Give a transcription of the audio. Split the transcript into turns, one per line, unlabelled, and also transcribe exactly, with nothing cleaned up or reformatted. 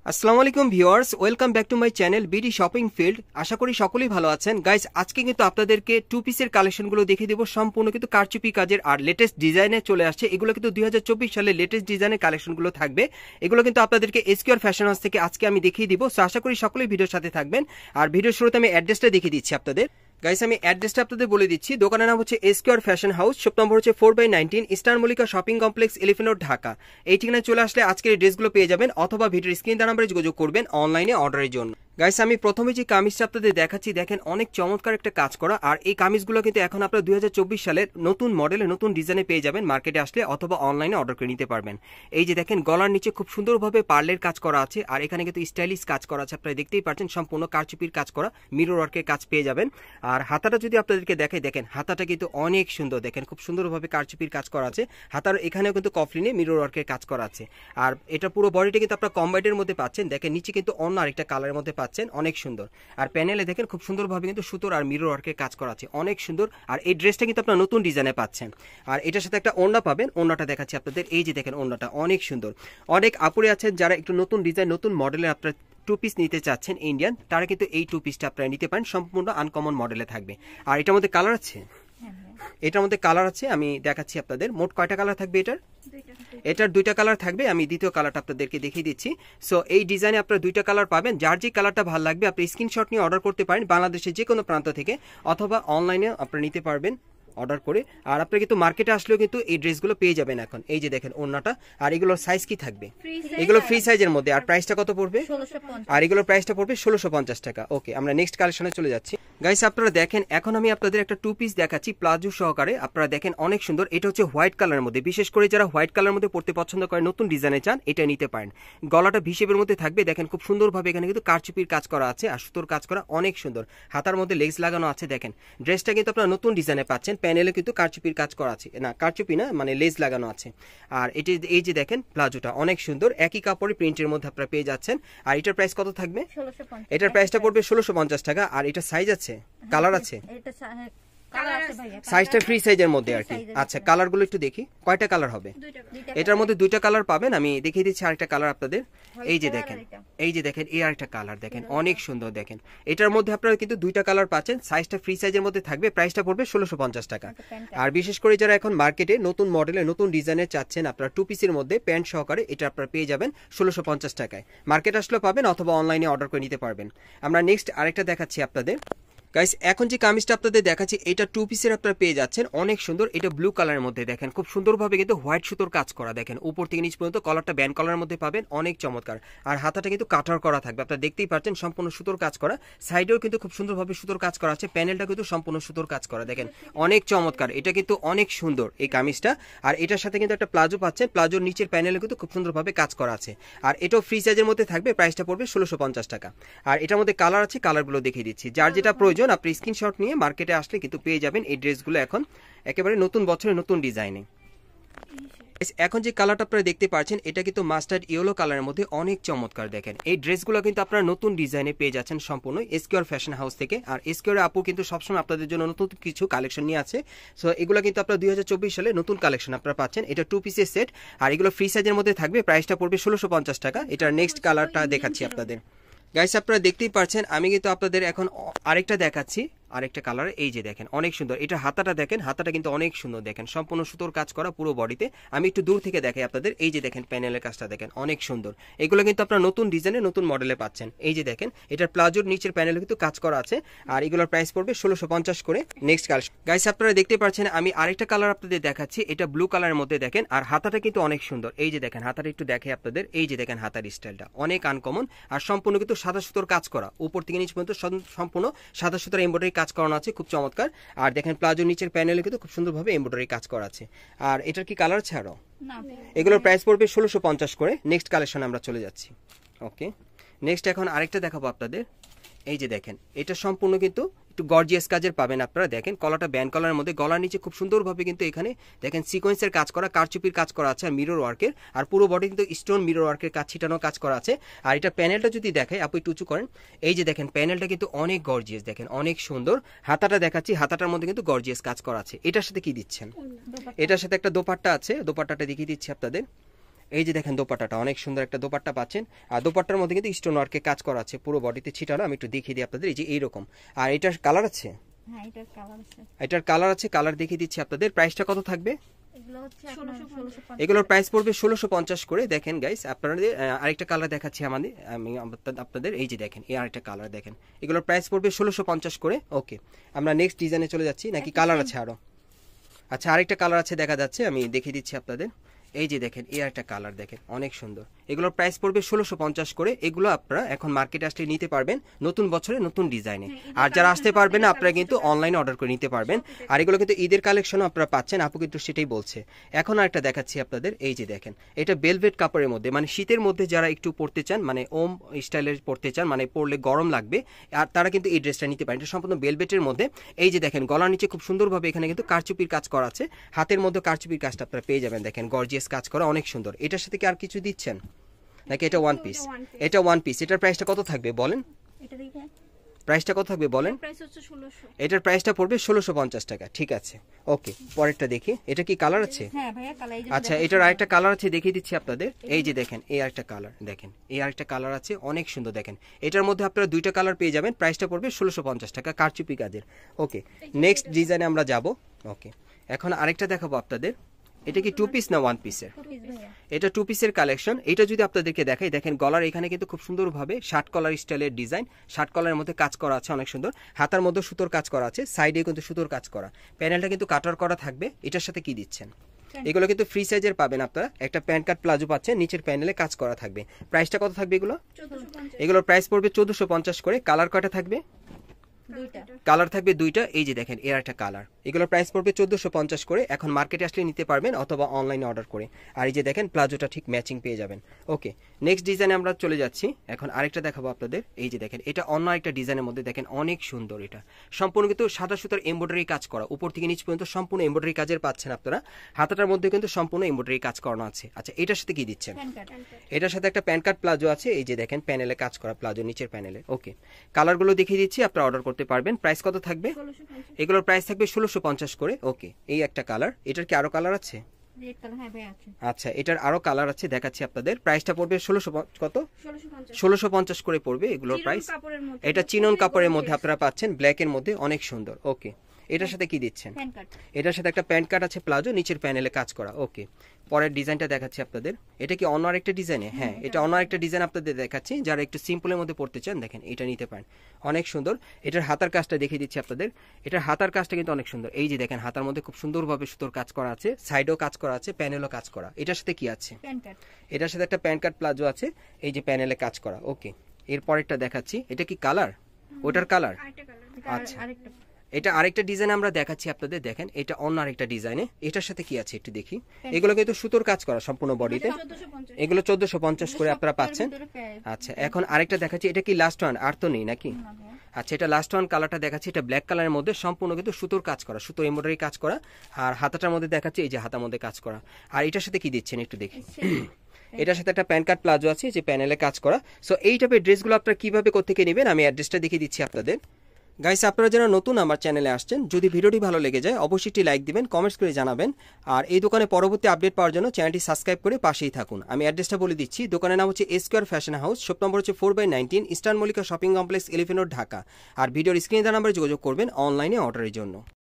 আসসালামু আলাইকুম viewers, welcome back to my channel BD shopping field. আশা করি সকলেই ভালো আছেন। গাইস, আজকে কিন্তু আপনাদেরকে টু পিসের কালেকশনগুলো দেখিয়ে দেবো, সম্পূর্ণ কিন্তু কারচুপি কাজের আর লেটেস্ট ডিজাইনে চলে আসছে। এগুলো কিন্তু দুই হাজার চব্বিশ সালের লেটেস্ট ডিজাইনের কালেকশনগুলো থাকবে। এগুলো কিন্তু আপনাদেরকে এসকিউআর ফ্যাশন হাউস থেকে আজকে আমি দেখিয়ে দিব। সো আশা করি সকলেই ভিডিওর সাথে থাকবেন। আর ভিডিওর শুরুতে আমি অ্যাড্রেসটা দেখিয়ে দিচ্ছি আপনাদের। গাইস, আমি অ্যাড্রেসটা আপনাদের বলে দিচ্ছি। দোকানের নাম হচ্ছে SQR Fashion House, shop number হচ্ছে four by nineteen, Eastern Mallika Shopping Complex, Elephant Road, Dhaka. এই ঠিকানায় চলে আসলে আজকের এই ড্রেসগুলো পেয়ে যাবেন, অথবা ভিডিওর স্ক্রিন নাম্বারে যোগাযোগ করবেন অনলাইনে অর্ডারের জন্য। গাইস, আমি প্রথমে যে কামিজটা আপনাদের দেখাচ্ছি, দেখেন অনেক চমৎকার একটা কাজ করা। আর এই কামিজগুলো কিন্তু এখন আপনারা দুই হাজার চব্বিশ সালের নতুন মডেলে নতুন ডিজাইনে পেয়ে যাবেন মার্কেটে আসলে, অথবা অনলাইনে অর্ডার করে নিতে পারবেন। এই যে দেখেন, গলার নিচে খুব সুন্দরভাবে পার্লের কাজ করা আছে, আর এখানে কিন্তু স্টাইলিশ কাজ করা আছে। আপনারা দেখতেই পাচ্ছেন সম্পূর্ণ কারচুপির কাজ করা, মিরর ওয়ার্কের কাজ পেয়ে যাবেন। আর হাতাটা যদি আপনাদেরকে দেখাই, দেখেন হাতাটা কিন্তু অনেক সুন্দর, দেখেন খুব সুন্দরভাবে কারচুপির কাজ করা আছে। হাতার এখানেও কিন্তু কফলিনে মিরর ওয়ার্কের কাজ করা আছে। আর এটা পুরো বডিটা কিন্তু আপনারা কম্বাইন্ডের মধ্যে পাচ্ছেন। দেখেন নিচে কিন্তু অন্য আরেকটা কালারের মধ্যে পাচ্ছেন, অনেক সুন্দর। আর প্যানেলে দেখেন খুব সুন্দরভাবে কিন্তু সুতোর আর মিরর ওয়ার্কের কাজ করা আছে, অনেক সুন্দর। আর এই ড্রেসটা কিন্তু আপনারা নতুন ডিজাইনে পাচ্ছেন। আর এটার সাথে একটা ওড়না পাবেন, ওড়নাটা দেখাচ্ছি আপনাদের। এই যে দেখেন, ওড়নাটা অনেক সুন্দর। অনেক আপুরে আছেন যারা একটু নতুন ডিজাইন নতুন মডেলের আপনারা টু পিস নিতে চাচ্ছেন ইন্ডিয়ান, তারা কিন্তু এই টু পিসটা আপনারা নিতে পারেন, সম্পূর্ণ আনকমন মডেলে থাকবে। আর এটার মধ্যে কালার আছে, এটার মধ্যে কালার আছে, আমি দেখাচ্ছি আপনাদের। মোট কয়টা কালার থাকবে এটার? এটার দুইটা কালার থাকবে। আমি দ্বিতীয় কালারটা আপনাদেরকে দেখিয়ে দিচ্ছি। সো এই ডিজাইনে আপনারা দুইটা কালার পাবেন। যার যে কালারটা ভালো লাগবে আপনি স্ক্রিনশট নিয়ে অর্ডার করতে পারেন বাংলাদেশের যে কোনো প্রান্ত থেকে, অথবা অনলাইনে আপনারা নিতে পারবেন অর্ডার করে। আর আপনি কিন্তু মার্কেটে আসলেও কিন্তু এই ড্রেসগুলো পেয়ে যাবেন এখন। এই যে দেখেন ওড়নাটা। আর এগুলোর সাইজ কি থাকবে? এগুলো ফ্রি সাইজের মধ্যে। আর প্রাইসটা কত পড়বে? আর এগুলোর প্রাইসটা পড়বে ষোলোশো পঞ্চাশ টাকা। ওকে, আমরা নেক্সট কালেকশনে চলে যাচ্ছি। গাইস, আপনারা দেখেন এখন আমি আপনাদের একটা টু পিস দেখাচ্ছি প্লাজো সহকারে। আপনারা দেখেন অনেক সুন্দর। এটা হচ্ছে হোয়াইট কালারের মধ্যে, বিশেষ করে যারা হোয়াইট কালারের মধ্যে পড়তে পছন্দ করে, নতুন ডিজাইনে চান, এটা নিতে পারেন। গলাটা ভিশেপের মধ্যে থাকবে, দেখেন খুব সুন্দরভাবে এখানে কিন্তু কারচুপির কাজ করা আছে আর সুতোর কাজ করা, অনেক সুন্দর। হাতার মধ্যে লেগস লাগানো আছে। দেখেন ড্রেসটা কিন্তু আপনারা নতুন ডিজাইনে পাচ্ছেন। প্যানেলে কিন্তু কারচুপির কাজ করা আছে, না কারচুপি না, মানে লেস লাগানো আছে। আর এটি এই যে দেখেন প্লাজোটা অনেক সুন্দর, একই কাপড়ে প্রিন্টের মধ্যে আপনারা পেয়ে যাচ্ছেন। আর এটার প্রাইস কত থাকবে? এটার প্রাইসটা পড়বে ষোলোশো পঞ্চাশ টাকা। আর এটা সাইজ আছে, কালার আছে, সাইজটা ফ্রি সাইজের মধ্যে আর কি। আচ্ছা, কালারগুলো একটু দেখি, কয়টা কালার হবে? এটার মধ্যে দুইটা কালার পাবেন। আমি দেখিয়ে দিচ্ছি আরেকটা কালার আপনাদের। এই যে দেখেন, এই যে দেখেন এই আরেকটা কালার, দেখেন অনেক সুন্দর। দেখেন এটার মধ্যে আপনারা কিন্তু দুইটা কালার পাচ্ছেন, সাইজটা ফ্রি সাইজের মধ্যে থাকবে। প্রাইসটা পড়বে ষোলোশো পঞ্চাশ টাকা। আর বিশেষ করে যারা এখন মার্কেটে নতুন মডেলে নতুন ডিজাইনের চাচ্ছেন আপনারা টু পিসের মধ্যে প্যান্ট সহকারে, এটা আপনারা পেয়ে যাবেন ষোলোশো পঞ্চাশ টাকায়। মার্কেট আসলেও পাবেন, অথবা অনলাইনে অর্ডার করে নিতে পারবেন। আমরা নেক্সট আরেকটা দেখাচ্ছি আপনাদের। গাইস, এখন যে কামিজটা আপনাদের দেখাচ্ছি, এটা টু পিসের আপনারা পেয়ে যাচ্ছেন, অনেক সুন্দর। এটা ব্লু কালারের মধ্যে, দেখেন খুব সুন্দরভাবে কিন্তু হোয়াইট সুতোর কাজ করা। দেখেন উপর থেকে নিচ পর্যন্ত কলারটা ব্যান্ড কলারের মধ্যে পাবেন, অনেক চমৎকার। আর হাতাটা কিন্তু কাটার করা থাকবে, আপনারা দেখতেই পাচ্ছেন সম্পূর্ণ সুতোর কাজ করা। সাইডেও কিন্তু খুব সুন্দরভাবে সুতোর কাজ করা আছে। প্যানেলটা কিন্তু সম্পূর্ণ সুতোর কাজ করা, দেখেন অনেক চমৎকার। এটা কিন্তু অনেক সুন্দর এই কামিজটা। আর এটার সাথে কিন্তু একটা প্লাজো পাচ্ছেন, প্লাজোর নিচের প্যানেলে কিন্তু খুব সুন্দরভাবে কাজ করা আছে। আর এটাও ফ্রি সাইজের মধ্যে থাকবে, প্রাইসটা পড়বে ষোলোশো পঞ্চাশ টাকা। আর এটার মধ্যে কালার আছে, কালারগুলো দেখিয়ে দিচ্ছি। যার যেটা প্রয়োজন আপনি স্ক্রিনশট নিয়ে মার্কেটে আসলে কিন্তু পেয়ে যাবেন এই ড্রেসগুলো এখন একেবারে নতুন বছরের নতুন ডিজাইনে। এখন যে কালারটা আপনারা দেখতে পাচ্ছেন, এটা কিন্তু মাস্টার্ড ইয়েলো কালারের মধ্যে, অনেক চমৎকার। দেখেন এই ড্রেসগুলো কিন্তু আপনারা নতুন ডিজাইনে পেয়ে যাচ্ছেন সম্পূর্ণ এসকিউআর ফ্যাশন হাউস থেকে। আর এসকিউআর আপু কিন্তু সবসময় আপনাদের জন্য নতুন কিছু কালেকশন নিয়ে আছে। সো এগুলো কিন্তু আপনারা দুই হাজার চব্বিশ সালে নতুন কালেকশন আপনারা পাচ্ছেন। এটা টু পিসের সেট, আর এগুলো ফ্রি সাইজের মধ্যে থাকবে। প্রাইসটা পড়বে ষোলোশো পঞ্চাশ টাকা। এটার নেক্সট কালারটা দেখাচ্ছি আপনাদের। গাইস, আপনারা দেখতেই পাচ্ছেন আমি কিন্তু আপনাদের এখন আরেকটা দেখাচ্ছি, আরেকটা কালার। এই যে দেখেন অনেক সুন্দর। এটা হাতাটা দেখেন, হাতাটা কিন্তু অনেক সুন্দর। দেখেন সম্পূর্ণ সুতোর কাজ করা পুরো বডিতে। আমি একটু দূর থেকে দেখাই আপনাদের। এই যে দেখেন প্যানেলের কাজটা দেখেন অনেক সুন্দর। এগুলো কিন্তু আপনারা নতুন ডিজাইনে নতুন মডেলে পাচ্ছেন। এই যে দেখেন এটার প্লাজোর নিচের প্যানেলে কিন্তু কাজ করা আছে। আর এগুলোর প্রাইস পড়বে ষোলোশো পঞ্চাশ করে। নেক্সট কালার গাইস, আপনারা দেখতে পাচ্ছেন আমি আরেকটা কালার আপনাদের দেখাচ্ছি। এটা ব্লু কালারের মধ্যে, দেখেন আর হাতাটা কিন্তু অনেক সুন্দর। এই যে দেখেন হাতাটা একটু দেখে আপনাদের। এই যে দেখেন হাতার স্টাইলটা অনেক আনকমন। আর সম্পূর্ণ কিন্তু সাদা সুতোর কাজ করা, উপর থেকে নিচ পর্যন্ত সম্পূর্ণ সাদা সুতোর এমব্রয়ডারি কাজ করানো আছে, খুব চমৎকার। আর দেখেন প্লাজোর নিচের প্যানেলে কিন্তু খুব সুন্দরভাবে এমব্রয়ডারি কাজ করা আছে। আর এটার কি কালার আছে আরো? এগুলোর প্রাইস পড়বে ষোলোশো পঞ্চাশ করে। নেক্সট কালেকশনে আমরা চলে যাচ্ছি। ওকে, নেক্সট এখন আরেকটা দেখাবো আপনাদের। এই যে দেখেন এটা সম্পূর্ণ কিন্তু একটু গর্জিয়াস কাজের পাবেন আপনারা। দেখেন কলাটা ব্যান্ড কলারের মধ্যে, গলার নিচে খুব সুন্দরভাবে কিন্তু এখানে দেখেন সিকোয়েন্সের কাজ করা, কারচুপির কাজ করা আছে, আর মিরর ওয়ার্কের। আর পুরো বডি কিন্তু স্টোন মিরর ওয়ার্কের কাজ ছিটানো কাজ করা আছে। আর এটা প্যানেলটা যদি দেখাই, আপনি একটু উঁচু করেন। এই যে দেখেন প্যানেলটা কিন্তু অনেক গর্জিয়াস, দেখেন অনেক সুন্দর। হাতাটা দেখাচ্ছি, হাতাটার মধ্যে কিন্তু গর্জিয়াস কাজ করা আছে। এটার সাথে কি দিচ্ছেন? এটার সাথে একটা দোপাট্টা আছে, দোপাট্টাটা দেখিয়ে দিচ্ছি আপনাদের। এই যে দেখেন দোপাট্টাটা অনেক সুন্দর একটা দোপাট্টা পাচ্ছেন। আর দোপাট্টার মধ্যে কিন্তু স্টোন ওয়ার্কে কাজ করা আছে, পুরো বডিতে ছিটানো। আমি একটু দেখিয়ে দিই আপনাদের, এই যে এইরকম। আর এটার কালার আছে,
হ্যাঁ এটার কালার আছে,
এটার কালার আছে, কালার দেখিয়ে দিচ্ছি আপনাদের। প্রাইসটা কত থাকবে?
এগুলো হচ্ছে ষোলোশো পঞ্চাশ।
এগুলোর প্রাইস পড়বে ষোলোশো পঞ্চাশ করে। দেখেন গাইস আপনাদের আরেকটা কালার দেখাচ্ছি আমাদের, আমি আপনাদের এই যে দেখেন এই আরেকটা কালার দেখেন, এগুলোর প্রাইস পড়বে ষোলোশো পঞ্চাশ করে। ওকে, আমরা নেক্সট ডিজাইনে চলে যাচ্ছি, নাকি কালার আছে আরো? আচ্ছা আরেকটা কালার আছে দেখা যাচ্ছে, আমি দেখিয়ে দিচ্ছি আপনাদের। এই যে দেখেন এই একটা কালার দেখেন অনেক সুন্দর, এগুলোর প্রাইস পড়বে ষোলোশো পঞ্চাশ করে। এগুলো আপনারা এখন মার্কেটে আসলে নিতে পারবেন নতুন বছরে নতুন ডিজাইনে। আর যারা আসতে পারবেন না আপনারা কিন্তু অনলাইনে অর্ডার করে নিতে পারবেন। আর এগুলো কিন্তু ঈদের কালেকশনও আপনারা পাচ্ছেন, আপু কিন্তু সেটাই বলছে। এখন আরেকটা দেখাচ্ছি আপনাদের, এই যে দেখেন এটা বেলভেট কাপড়ের মধ্যে, মানে শীতের মধ্যে যারা একটু পরতে চান, মানে ওম স্টাইলের পরতে চান, মানে পরলে গরম লাগবে, আর তারা কিন্তু এই ড্রেসটা নিতে পারেন। এটা সম্পূর্ণ বেলভেটের মধ্যে। এই যে দেখেন গলার নিচে খুব সুন্দরভাবে এখানে কিন্তু কারচুপির কাজ করা আছে, হাতের মধ্যে কারচুপির কাজটা আপনারা পেয়ে যাবেন। দেখেন গর্জিয়াস কাজ করা, অনেক সুন্দর। এটার সাথে কি আর কিছু দিচ্ছেন নাকি এটা ওয়ান পিস? এটা ওয়ান পিস। এটার প্রাইসটা কত থাকবে বলেন?
এটা দেখে
প্রাইসটা কত থাকবে বলেন?
প্রাইস হচ্ছে ষোলোশো।
এটার প্রাইসটা পড়বে ষোলোশো পঞ্চাশ টাকা। ঠিক আছে, ওকে। পরেরটা দেখি, এটা কি কালার আছে?
হ্যাঁ ভাইয়া কালার।
আচ্ছা এটার আরেকটা কালার আছে, দেখিয়ে দিচ্ছি আপনাদের। এই যে দেখেন এই আরেকটা কালার দেখেন, এই আরেকটা কালার আছে অনেক সুন্দর। দেখেন এটার মধ্যে আপনারা দুইটা কালার পেয়ে যাবেন, প্রাইসটা পড়বে ষোলোশো পঞ্চাশ টাকা কারচুপি কাজের। ওকে, নেক্সট ডিজাইনে আমরা যাব। ওকে, এখন আরেকটা দেখাবো আপনাদের। এটা কি টু পিস না ওয়ান পিসের? এটা টু পিসের কালেকশন। এটা যদি আপনাদেরকে দেখাই, দেখেন গলার এখানে কিন্তু খুব সুন্দরভাবে শার্ট কলার স্টাইলের ডিজাইন, শার্ট কলারের মধ্যে কাজ করা আছে অনেক সুন্দর। হাতার মধ্যে সুতোর কাজ করা আছে, সাইডে কিন্তু সুতোর কাজ করা, প্যানেলটা কিন্তু কাটার করা থাকবে। এটার সাথে কি দিচ্ছেন? এগুলো কিন্তু ফ্রি সাইজের পাবেন আপনারা। একটা প্যান্ট কাট প্লাজো পাচ্ছেন, নিচের প্যানেলে কাজ করা থাকবে। প্রাইসটা কত থাকবে এগুলো? এগুলোর প্রাইস পড়বে চোদ্দশো পঞ্চাশ করে। কালার কয়টা থাকবে? কালার থাকবে দুইটা। এই যে দেখেন এর একটা কালার, এগুলোর প্রাইস পড়বে চোদ্দশো পঞ্চাশ করে। এখন মার্কেটে আসলে নিতে পারবেন অথবা অনলাইনে অর্ডার করে। আর এই যে দেখেন প্লাজোটা ঠিক ম্যাচিং পেয়ে যাবেন। ওকে, নেক্সট ডিজাইনে আমরা চলে যাচ্ছি। এখন আরেকটা দেখাবো আপনাদের। এই যে দেখেন এটা অন্য একটা ডিজাইনের মধ্যে, দেখেন অনেক সুন্দর। এটা সম্পূর্ণ কিন্তু সাদা সুতার এমব্রয়ডারি কাজ করা, উপর থেকে নিচ পর্যন্ত সম্পূর্ণ এমব্রয়ডারি কাজের পাচ্ছেন আপনারা। হাতাটার মধ্যে কিন্তু সম্পূর্ণ এমব্রয়ডারি কাজ করানো আছে। আচ্ছা এটার সাথে কি দিচ্ছেন? এটার সাথে একটা প্যান্ট কাট প্লাজো আছে। এই যে দেখেন প্যানেলে কাজ করা প্লাজো, নিচের প্যানেলে। ওকে, কালারগুলো দেখিয়ে দিচ্ছি, আপনারা অর্ডার করতে পারবেন। প্রাইস কত থাকবে? এগুলোর প্রাইস থাকবে ষোলোশো পঞ্চাশ করে। ওকে, এই একটা কালার। এটার কি আরো কালার আছে? আচ্ছা এটার আরো কালার আছে, দেখাচ্ছি আপনাদের। প্রাইসটা পড়বে ষোলোশো কত? ষোলোশো পঞ্চাশ করে পড়বে এগুলোর প্রাইস। এটা চিনন কাপড়ের মধ্যে আপনারা পাচ্ছেন, ব্ল্যাক এর মধ্যে, অনেক সুন্দর। ওকে, এটার সাথে কি দিচ্ছেন? এটার সাথে একটা প্যান্ট কাট আছে প্লাজো, নিচের প্যানেলে কাজ করা। ওকে, পরের ডিজাইনটা দেখাচ্ছি আপনাদের। এটা কি অন্য আরেকটা ডিজাইনে? হ্যাঁ এটা অন্য আরেকটা ডিজাইন আপনাদের দেখাচ্ছি। যারা একটু সিম্পলের মধ্যে পড়তে চান দেখেন এটা নিতে পারেন, অনেক সুন্দর। এটার হাতার কাজটা দেখিয়ে দিচ্ছি আপনাদের। এটার হাতার কাজটা কিন্তু অনেক সুন্দর। এই যে দেখেন হাতার মধ্যে খুব সুন্দরভাবে সুতোর কাজ করা আছে, সাইডেও কাজ করা আছে, প্যানেলও কাজ করা। এটার সাথে কি আছে? এটার সাথে একটা প্যান্ট কাট প্লাজো আছে, এই যে প্যানেলে কাজ করা। ওকে, এর পরেরটা দেখাচ্ছি। এটা কি কালার? ওটার কালার? আচ্ছা এটা আরেকটা ডিজাইন আমরা দেখাচ্ছি আপনাদের। দেখেন এটা অন্য আরেকটা ডিজাইনে। এটার সাথে কি আছে একটু দেখি। এগুলো কিন্তু সুতোর কাজ করা সম্পূর্ণ বডিতে। এগুলো চোদ্দশো পঞ্চাশ করে আপনারা পাচ্ছেন। আচ্ছা এখন আরেকটা দেখাচ্ছি। এটা কি লাস্ট ওয়ান? আর তো নেই নাকি? আচ্ছা এটা লাস্ট ওয়ান কালারটা দেখাচ্ছি। এটা ব্ল্যাক কালারের মধ্যে সম্পূর্ণ কিন্তু সুতোর কাজ করা, সুতোর এমব্রয়ডারি কাজ করা। আর হাতাটার মধ্যে দেখাচ্ছি, এই যে হাতার মধ্যে কাজ করা। আর এটার সাথে কি দিচ্ছেন একটু দেখি। এটার সাথে একটা প্যান্ট কাট প্লাজো আছে, যে প্যানেলে কাজ করা। সো এই টাইপের ড্রেসগুলো আপনারা কিভাবে কোত্থেকে নেবেন আমি অ্যাড্রেসটা দেখিয়ে দিচ্ছি আপনাদের। গাইস আপনারা যারা নতুন আমার চ্যানেলে আসছেন, যদি ভিডিওটি ভালো লেগে যায় অবশ্যই একটি লাইক দিবেন, কমেন্টস করে জানাবেন। আর এই দোকানে পরবর্তী আপডেট পাওয়ার জন্য চ্যানেলটি সাবস্ক্রাইব করে পাশেই থাকুন। আমি অ্যাড্রেসটা বলে দিচ্ছি। দোকানের নাম হচ্ছে SQR Fashion House, shop number হচ্ছে four by nineteen, Eastern Mallika Shopping Complex, Elephant Road, Dhaka. আর ভিডিওর স্ক্রিনে দেওয়া নাম্বারে যোগাযোগ করবেন অনলাইনে অর্ডারের জন্য।